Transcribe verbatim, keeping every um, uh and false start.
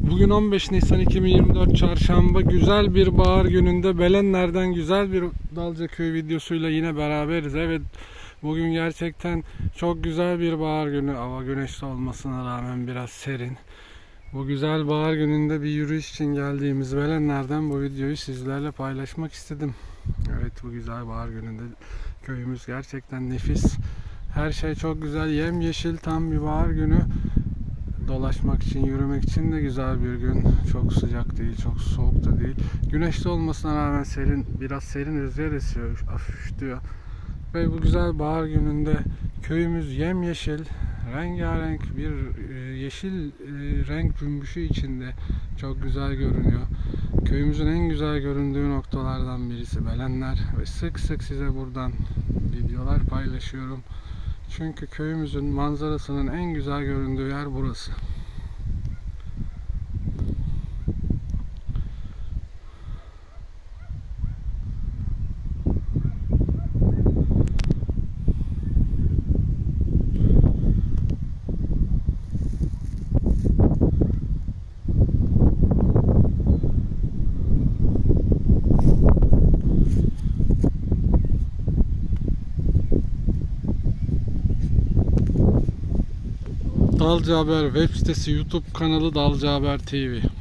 Bugün on beş Nisan iki bin yirmi dört Çarşamba, güzel bir bahar gününde Belenler'den güzel bir Dalcaköy videosuyla yine beraberiz. Evet, bugün gerçekten çok güzel bir bahar günü. Hava güneşli olmasına rağmen biraz serin. Bu güzel bahar gününde bir yürüyüş için geldiğimiz Belenler'den bu videoyu sizlerle paylaşmak istedim. Evet, bu güzel bahar gününde köyümüz gerçekten nefis. Her şey çok güzel, yemyeşil, tam bir bahar günü. Dolaşmak için, yürümek için de güzel bir gün. Çok sıcak değil, çok soğuk da değil. Güneşli olmasına rağmen serin, biraz serin rüzgar esiyor, hafif üşütüyor. Ve bu güzel bahar gününde köyümüz yemyeşil, rengarenk bir yeşil renk cümbüşü içinde çok güzel görünüyor. Köyümüzün en güzel göründüğü noktalardan birisi Belenler ve sık sık size buradan videolar paylaşıyorum. Çünkü köyümüzün manzarasının en güzel göründüğü yer burası. Dalca Haber web sitesi, YouTube kanalı Dalca Haber T V.